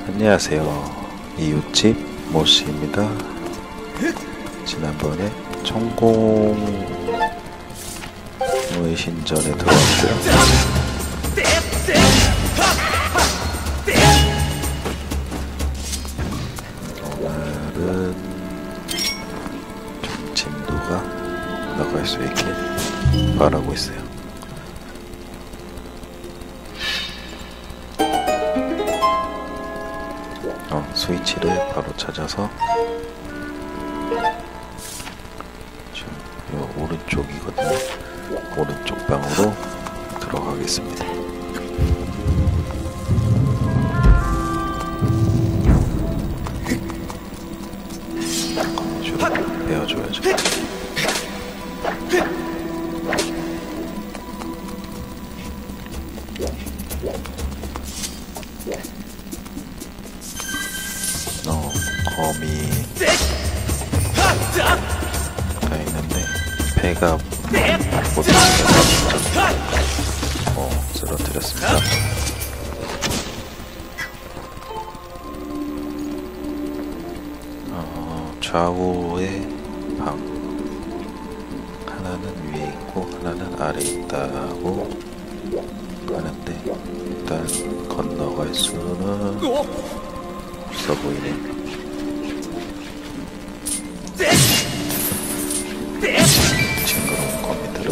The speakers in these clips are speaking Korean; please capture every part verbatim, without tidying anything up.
안녕하세요. 이웃집 모씨입니다. 지난번에 천공의 신전에 들어왔고요. 오늘은 좀 진도가 나갈 수 있게 바라고 있어요. 어, 스위치를 바로 찾아서 지금 요 오른쪽이거든요. 오른쪽 방으로 들어가겠습니다. 거미줄 베어줘야죠. 어, 거미 가 있는데 배가 못 들어가서 어, 쓰러뜨렸습니다. 어, 좌우의 방 하나는 위에 있고 하나는 아래에 있다고 하는데 일단 건너갈 수는 없어 보이네. 징그러운 거미들은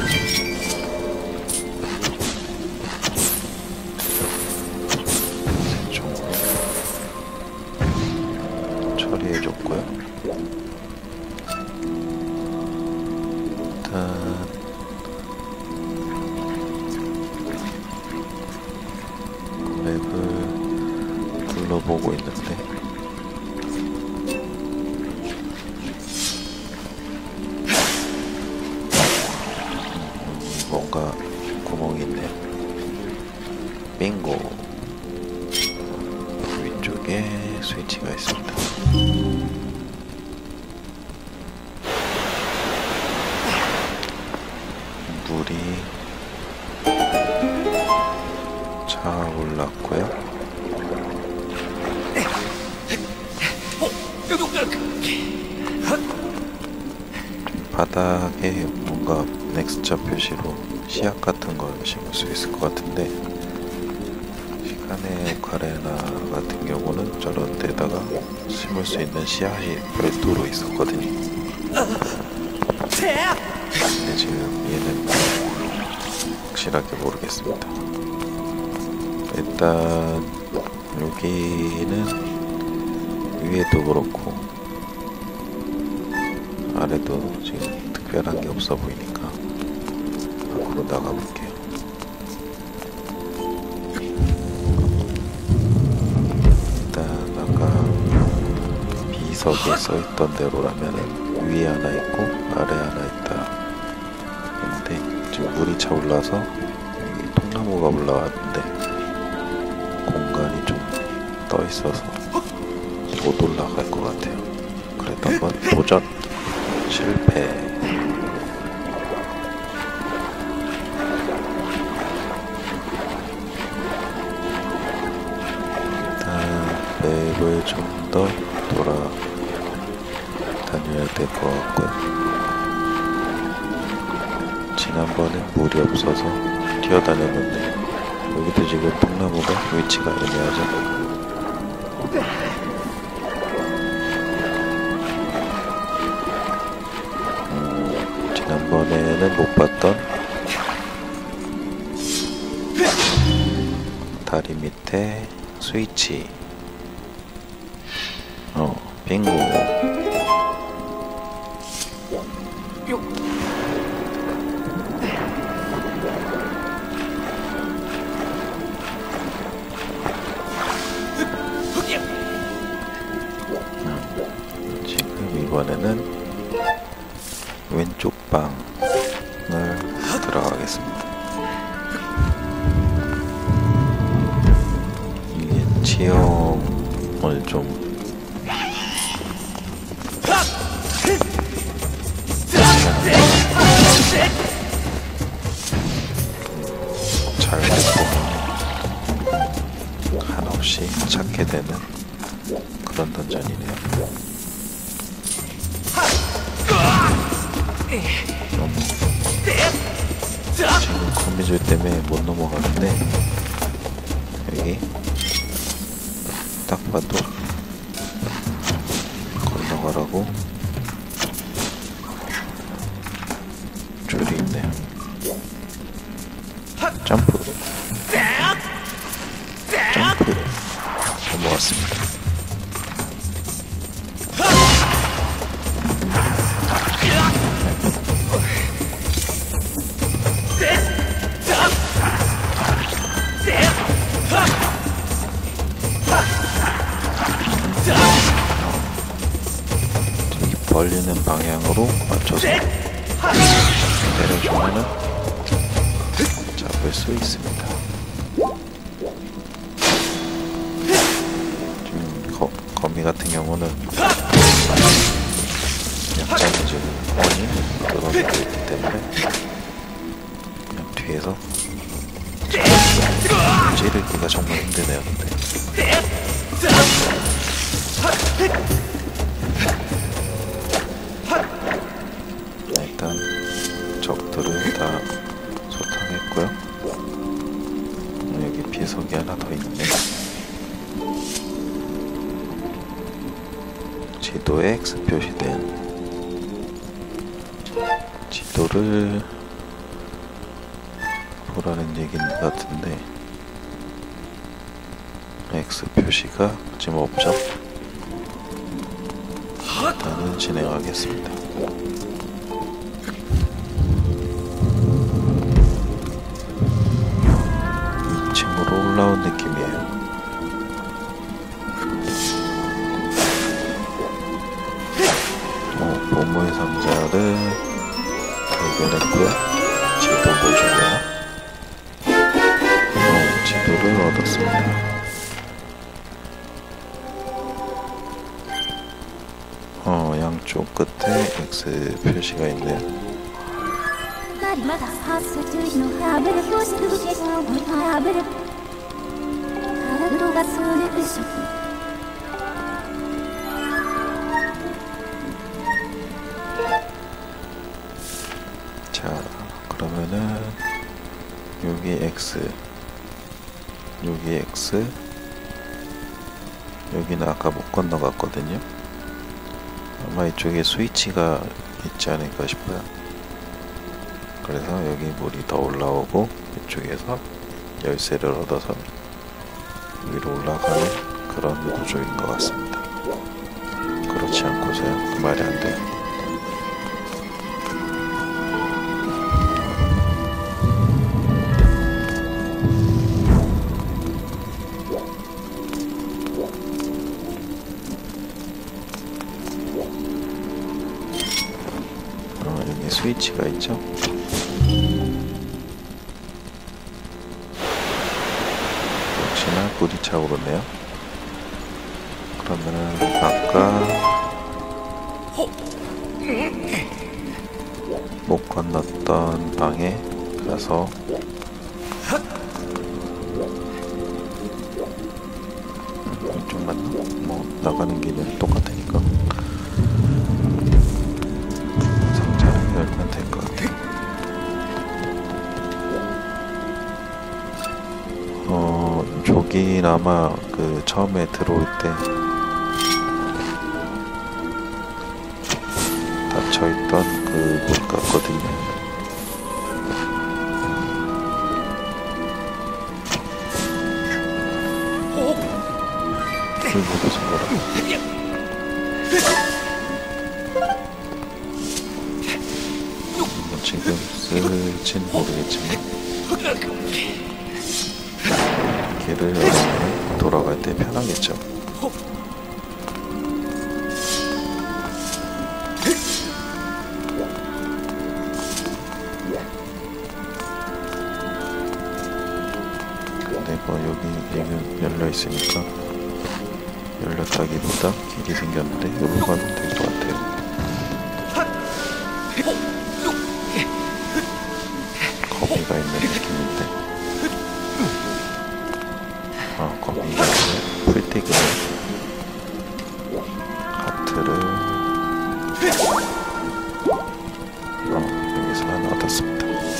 새총으로 처리해줬고요. 일단 맵을 둘러보고 있는데 뭔가 구멍이 있네요. 빙고. 위쪽에 스위치가 있습니다. 물이 차올랐고요. 바닥에 뭔가 넥스처 표시로 씨앗 같은 걸 심을 수 있을 것 같은데, 시간의 오카레나 같은 경우는 저런 데다가 심을 수 있는 씨앗이 별도로 있었거든요. 근데 지금 얘는 확실하게 모르겠습니다. 일단 여기는 위에도 그렇고 아래도 지금 특별한 게 없어 보이니까 밖으로 나가볼게요. 일단 아까 비석에 써있던 대로라면은 위에 하나 있고 아래 하나 있다. 근데 지금 물이 차올라서 여기 통나무가 올라왔는데 공간이 좀 떠 있어서 못 올라갈 것 같아요. 그래도 한번 도전! 실패. 일단 맵을 좀 더 돌아 다녀야 될 것 같고요. 지난번에 물이 없어서 뛰어다녔는데 여기도 지금 통나무가 위치가 애매하죠. 지난번에는 못 봤던 다리 밑에 스위치. 어, 빙고. 지금 이번에는 왼쪽 방을 들어가겠습니다. 이게 지형을 좀 잘 보면 한없이 없이 찾게 되는 그런 던전이네요. 너무 지금 거미줄 때문에 못 넘어가는데 여기 딱 봐도 건너가라고 줄이 있네요. 점프 점프 넘어갔습니다. 벌리는 방향으로 맞춰서 내려주면은 잡을 수 있습니다. 지금 거, 거미 같은 경우는 약점이 원이 늘어나고 있기 때문에 그냥 뒤에서 찌르기가 정말 힘드네요. 근데 일단 적들을 다 소탕했고요. 여기 비석이 하나 더 있네. 지도에 X 표시된 지도를 보라는 얘기인 것 같은데 X 표시가 지금 없죠? 일단은 진행하겠습니다. 이 층으로 올라온 느낌이에요. 어, 보물 상자를 발견했고요. 지도 보주고요. 어, 지도를 얻었습니다. 어, 양쪽 끝에 X 표시가 있네요. 자, 그러면은 여기 X, 여기 X, 여기는 아까 못 건너갔거든요. 아마 이쪽에 스위치가 있지 않을까 싶어요. 그래서 여기 물이 더 올라오고 이쪽에서 열쇠를 얻어서 위로 올라가는 그런 구조인 것 같습니다. 그렇지 않고서야 그 말이 안 돼요. 스위치가 있죠. 역시나 불이 차오르네요. 그러면은 아까 못 건넜던 방에 가서 좀 맞나? 뭐 나가는 길은 똑같으니까 열면 될 것 같아요. 어, 저긴 아마 그 처음에 들어올 때 닫혀있던 그 곳 같거든요. 물 묻어서 뭐라고. 지금 쓸지는 모르겠지만 길을 열어서 돌아갈 때 편하겠죠. 근데 뭐 여기 얘는 열려 있으니까 열렸다기보다 길이 생겼는데 여기로 가면 될 것 같아요. 거미가 있는 느낌인데 아 거미가 있네. 이득이네. 하트를 어, 여기서 하나 얻었습니다.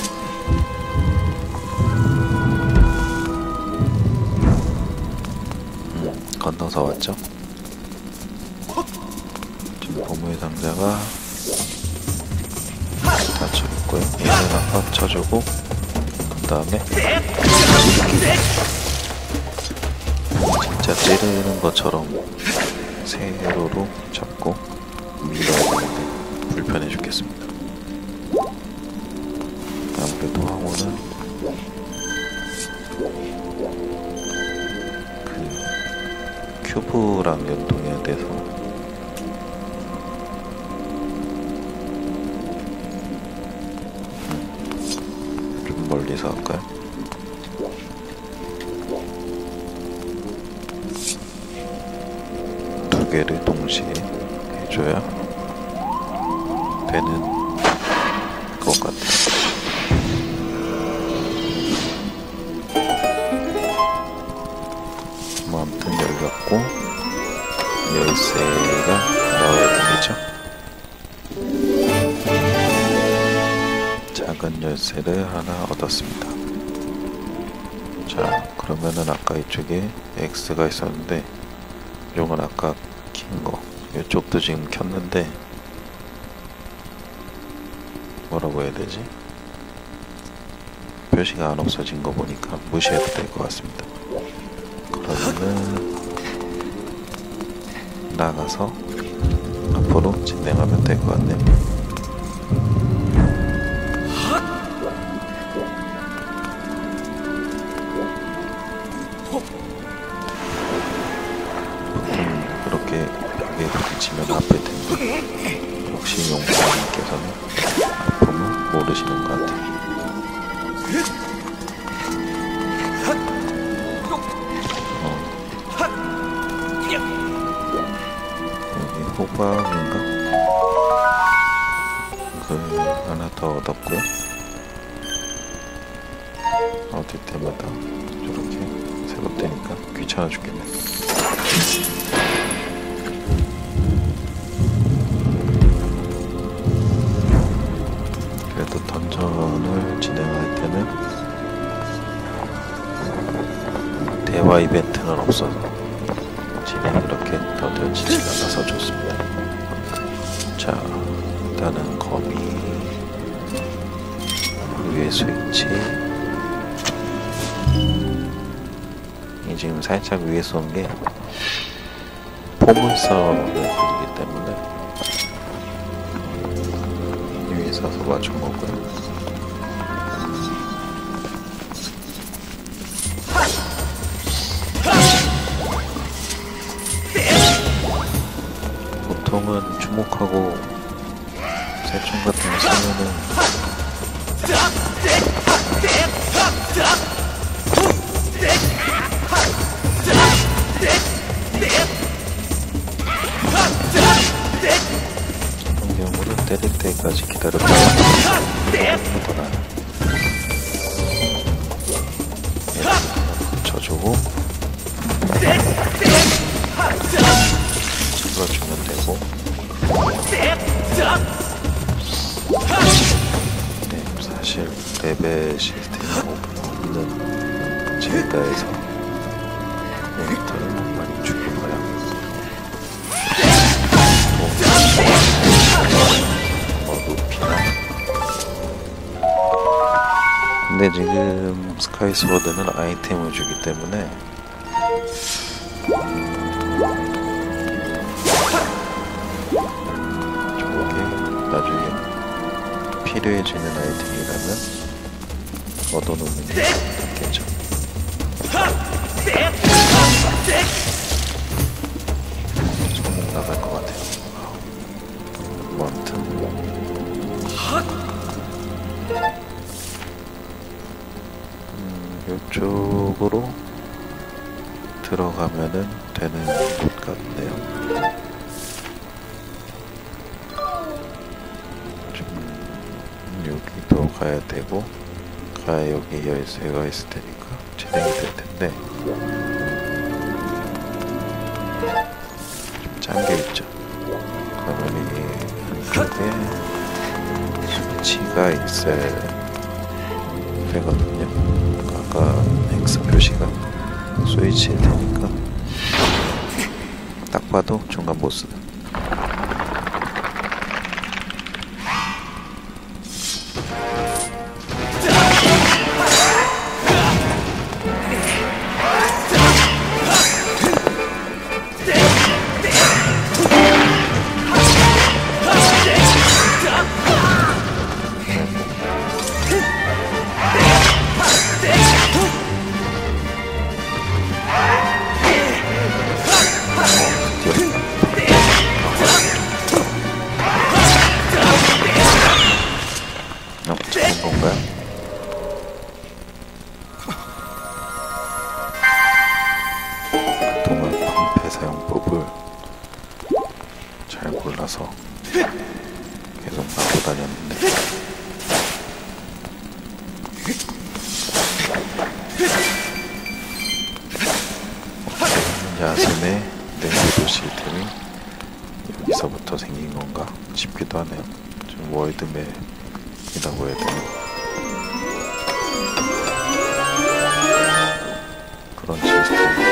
음, 건너서 왔죠? 지금 보물의 상자가 닫혀있고요. 얘는 아까 쳐주고 그 다음에 진짜 찌르는 것처럼 세로로 잡고 밀어야 되는데 불편해 죽겠습니다. 아무래도 황호는 그 큐브랑 연동해야 돼서 음, 좀 멀리서 할까요? 두 개를 동시에 해줘야 되는 것 같아요. 뭐 아무튼 열렸고 열쇠가 나와야 되겠죠? 작은 열쇠를 하나 얻었습니다. 자, 그러면은 아까 이쪽에 X가 있었는데 이건 아까 킨 거, 이쪽도 지금 켰는데 뭐라고 해야 되지? 표시가 안 없어진 거 보니까 무시해도 될 것 같습니다. 그러면은 나가서 앞으로 진행하면 될 것 같네요. 보통 그렇게 벽에 부딪히면 아플 텐데 혹시 용사님께서는 아픔을 모르시는 것 같아요. 호박인가? 그 하나 더 얻었고요. 얻을 때마다 저렇게 새로 뜨니까 귀찮아 죽겠네. 그래도 던전을 진행할 때는 대화 이벤트는 없어서 진행이 그렇게 더뎌지지가 않아서 좋습니다. 자, 일단은 거미 위에 스위치 이 지금 살짝 위에 쏜 게 포물선을 그리기 때문에 위에 서서 맞춘 거고요. 보통은 주목하고 새총 같은 거 쓰면은 그런 경우는 때릴 때까지 기다렸다가 하더라. 얘를 하나 붙여주고 찍어주면 되고 네, 사실 레벨 시스템이 없는 젤다에서 모니터를 많이 죽일 거야. 뭐 높이나 근데 지금 스카이스워드는 아이템을 주기 때문에 나중에 필요해지는 아이템이라면 얻어놓는 게 낫겠죠. 손목 나갈 것 같아요. 뭐 아무튼 음, 이쪽으로 들어가면은 되는 것 같네요. 여기도 가야 되고 가야 여기 열쇠가 있을 테니까 진행이 될 텐데 잠겨 있죠. 그러면 이 안쪽에 스위치가 있어야 되거든요. 아까 X 표시가 스위치일 테니까 딱 봐도 중간 보스. 사용법을 잘 골라서 계속 하고 다녔는데 야숨의 냉기도 시스템이 여기서부터 생긴 건가 싶기도 하네요. 좀 월드맵이라고 해야 되나? 그런 시스템.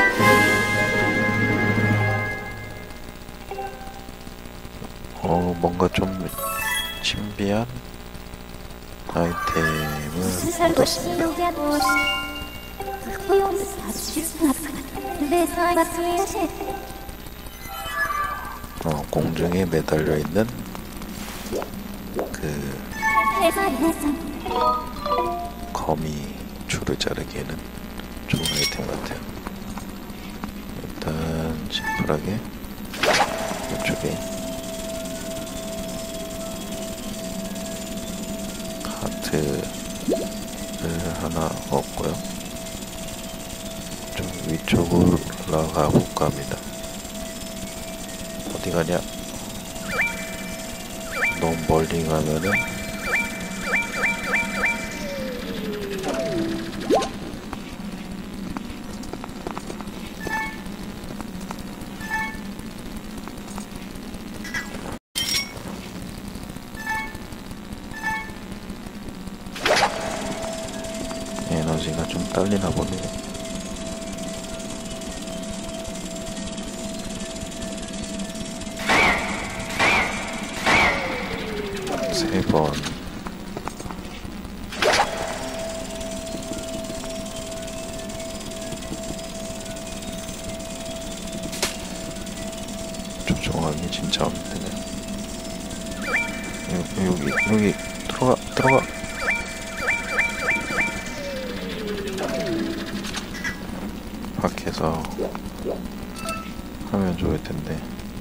어, 뭔가 좀 신비한 아이템을 얻었습니다. 어, 공중에 매달려 있는 그 거미 줄을 자르기에는 좋은 아이템 같아요. 일단 심플하게 이쪽에 하트를 하나 얻고요. 좀 위쪽으로 올라가 볼까 합니다. 어디 가냐? 너무 멀리 가면은 에너지가 좀 딸리나 보네요. 세 번 조종하기 진짜 힘드네. 여기 여기 여기 들어가 들어가. 밖에서 하면 좋을 텐데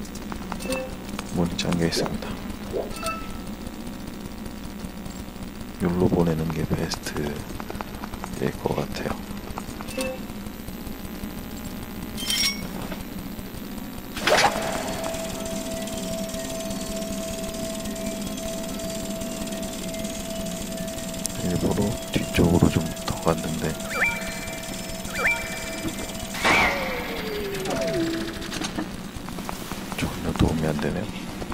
문이 잠겨 있습니다. 율로 보내는 게 베스트일 것 같아요. 일부러 뒤쪽으로 좀 더 갔는데 전혀 도움이 안 되네요.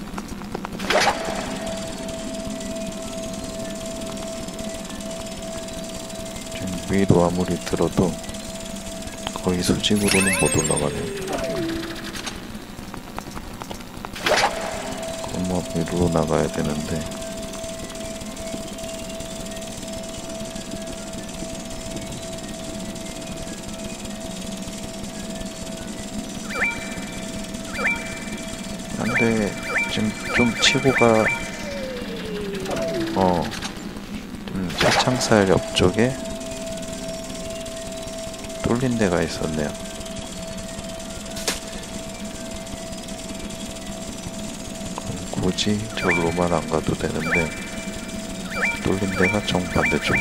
위로 아무리 들어도 거의 수직으로는 못 올라가네요. 그럼 뭐 위로 나가야 되는데 안돼. 지금 좀 치고가 어 좀 차창살 옆쪽에 뚫린 데가 있었네요. 그럼 굳이 저로만 안 가도 되는데 뚫린 데가 정반대쪽.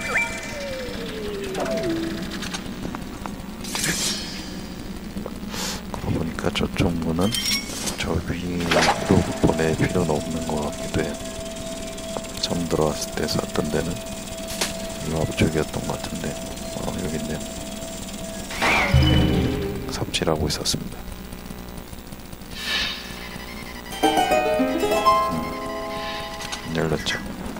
그러고 보니까 저쪽 문은 저 위로 보낼 필요는 없는 것 같기도 해요. 처음 들어왔을 때 샀던 데는 이 앞쪽이었던 것 같은데 어, 여기 있네요. 삽질하고 있었습니다. 열렸죠.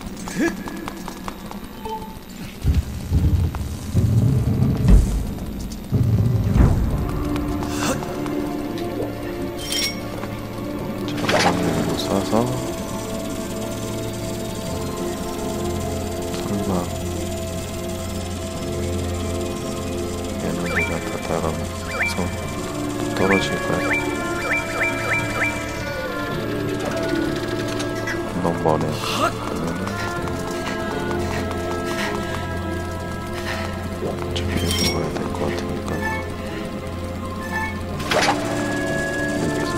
자, 여기로 쏴서 설마 에너지가 다 따라가면서 떨어질까요? 너무 머네요. 그러면은 어차피 여기로 가야 될 것 같으니까 여기서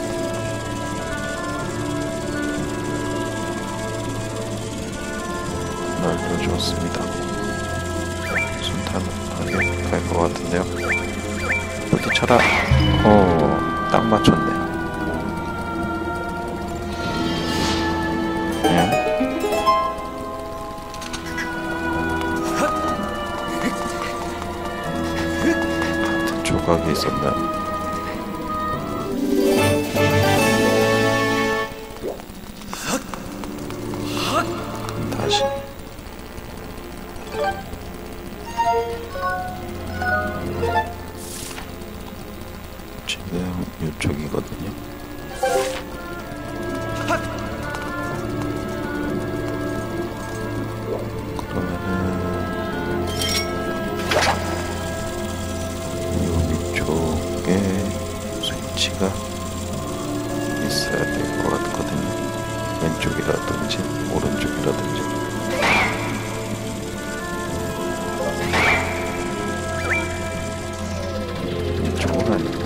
날려주었습니다. 순탄하게 갈 것 같은데요. 부딪혀라. 어, 딱 맞췄네. 조각이 있었나요? 다시 지금 이쪽이거든요. 그러면은 스위치가 있어야 될 것 같거든요. 왼쪽이라든지 오른쪽이라든지. 이쪽은 아니고.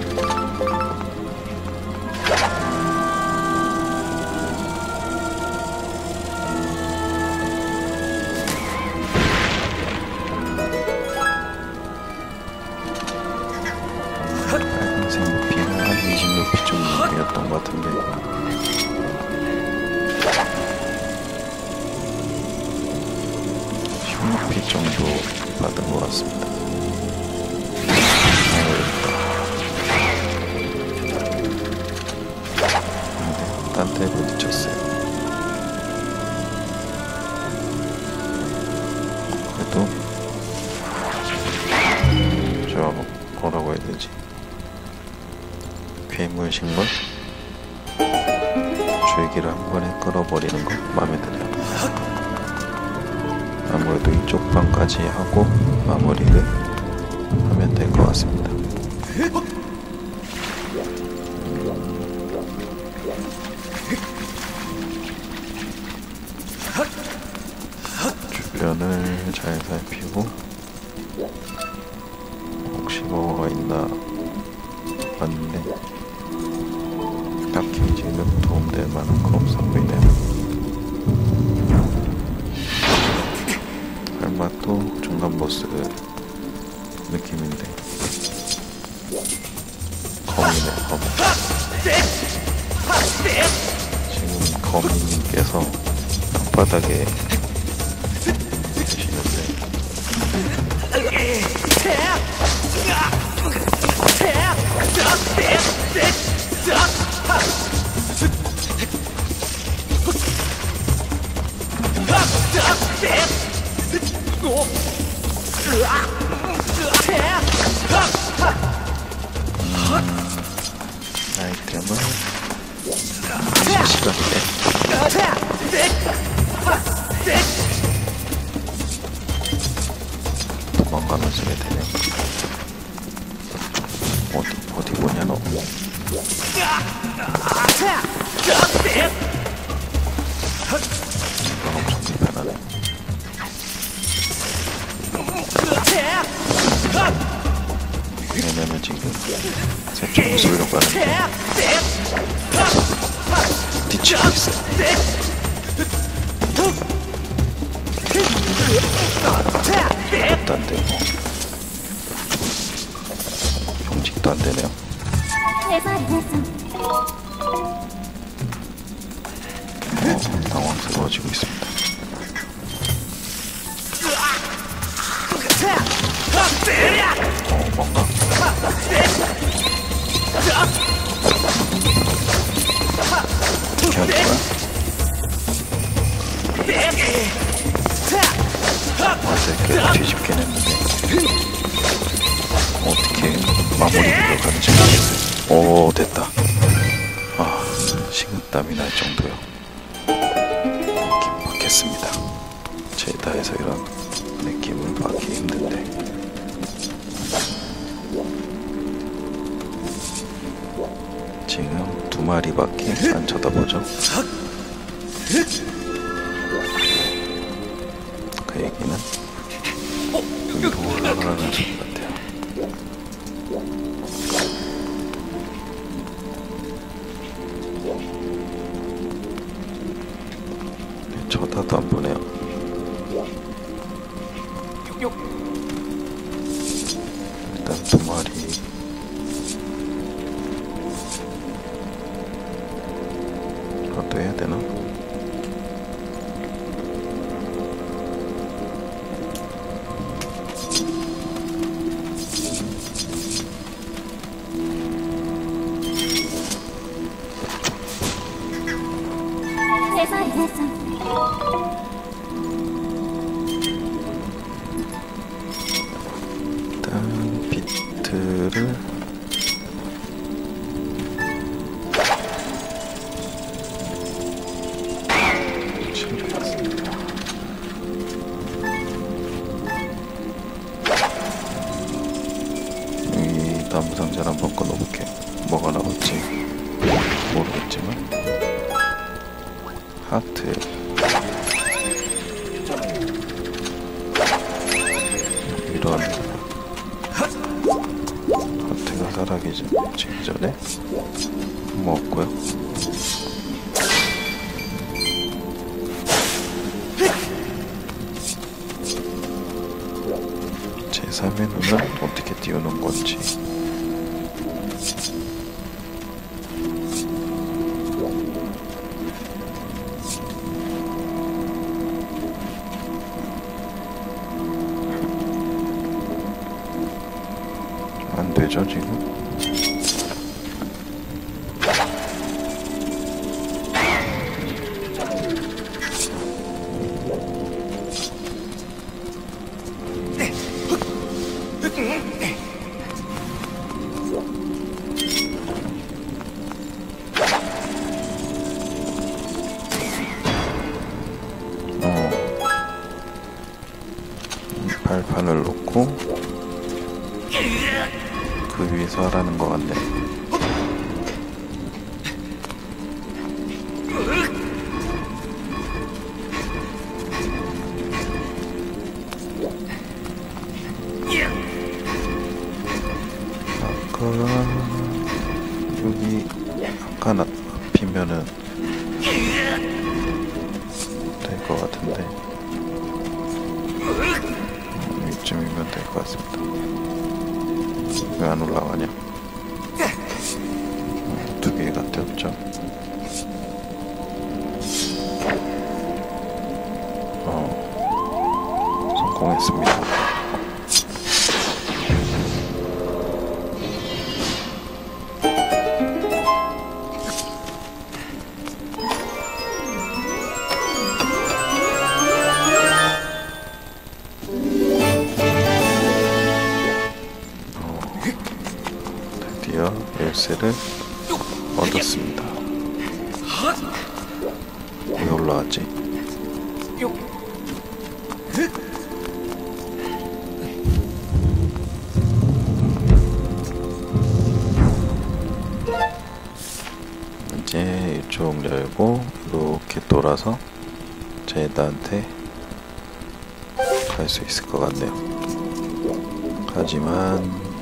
빨간색 높이는 한 이십 높이 정도였던 것 같은데 십 높이 정도 받은 것 같습니다. 근데 딴 데 부딪혔어요. 그래도 저 뭐라고 해야 되지? 괴물 식물? 줄기를 한 번에 끌어버리는 거 마음에 드네요. 아무래도 이쪽 방까지 하고 마무리를 하면 될 것 같습니다. 주변을 잘 살피고 혹시 뭐가 있나 봤는데 딱히 지금 도움될 만한 건 없어 보이네요. 설마 또 중간 보스 느낌인데 거미네. 거미. 지금 거미님께서 땅바닥에 계시는데 아이템은 시간대 도망가면서 해야 되네. 어디 어디 보냐 너. 이건 엄청 불편하네. 왜냐면은 지금 새총을 쏘려고 하는데 뒤치고 있어요. 이것도 안 되고 형직도 안 되네요. 어, 당황스러워지고 있습니다. 어, 뭔가 어떻게 할 거야? 어제 계속 뒤집긴 했는데 어떻게 마무리가 가는지 모르겠어요. 오, 됐다. 아, 식은땀이 날 정도요. 긴박했습니다. 제다에서 이런 느낌을 받기 힘든데 지금 두 마리밖에 안 쳐다보죠. 그 얘기는 위로 올라가는 소리 같아요. 쳐다도 안 보네요. 일단 두 마리 이것도 해야 되나? 일단 비트를 챙겨봤습니다. 여기 나무 상자를 한번 꺼놓을게. 뭐가 나올지 모르겠지만 하트 이런 하트가 살아기 직전에 먹고요. 제삼의 눈은 어떻게 띄우는 건지 안 되죠, 지금? 어, 발판을 놓고 그 위에서 하라는 것 같네. 아까 여기 아까 앞이면은 될 것 같은데 음, 이쯤이면 될 것 같습니다. 왜 안 올라가냐? 음, 두 개가 떼었죠. 어, 성공했습니다. 드디어 열쇠를 얻었습니다. 왜 올라왔지? 이제 이쪽 열고 이렇게 돌아서 제다한테 갈 수 있을 것 같네요. 하지만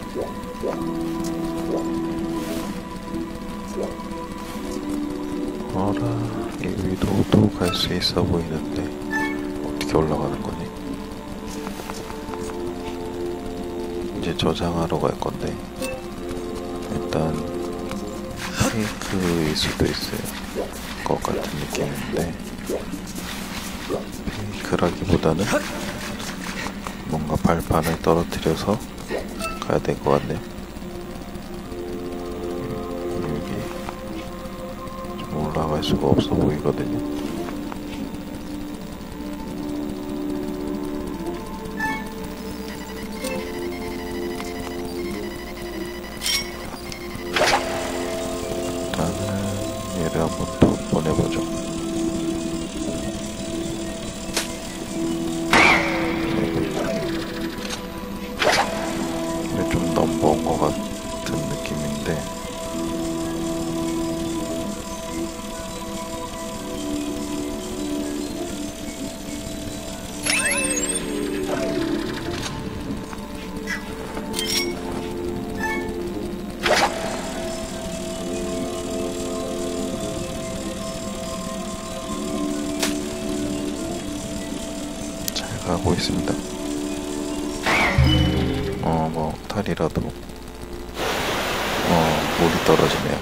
어라, 이 위로도 갈 수 있어 보이는데 어떻게 올라가는 거니? 이제 저장하러 갈 건데 일단 페이크일 수도 있어요. 것 같은 느낌인데 페이크라기보다는 뭔가 발판을 떨어뜨려서 가야 될 것 같네요. 여기 좀 올라갈 수가 없어 보이거든요. 일단은 얘를 한번 또 보내보죠. 이게 좀 넘버온 것 같은 느낌인데 가고 있습니다. 어, 뭐 탈이라도 어, 물이 떨어지네요.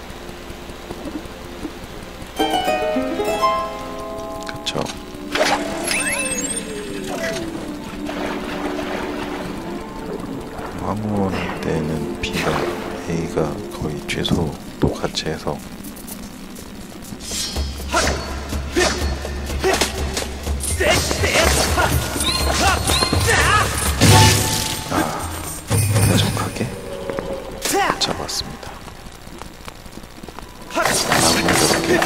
그쵸. 황혼 때는 B가 A가 거의 최소도 같이 해서 아, 쾌적하게 잡았습니다. 아무 이렇게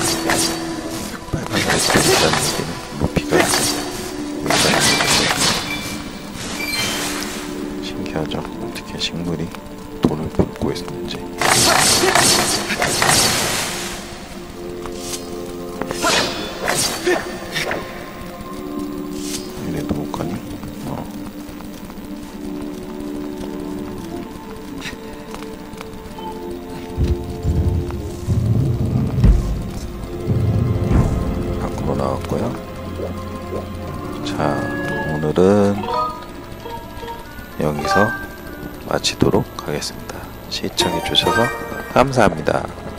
빨간색이 있다는 얘기는 루피가 있다는 얘기인데 신기하죠? 어떻게 식물이 돈을 붓고 있는지. 이래도 못 가니? 어. 밖으로 나왔고요. 자, 오늘은 여기서 마치도록 하겠습니다. 시청해주셔서 감사합니다.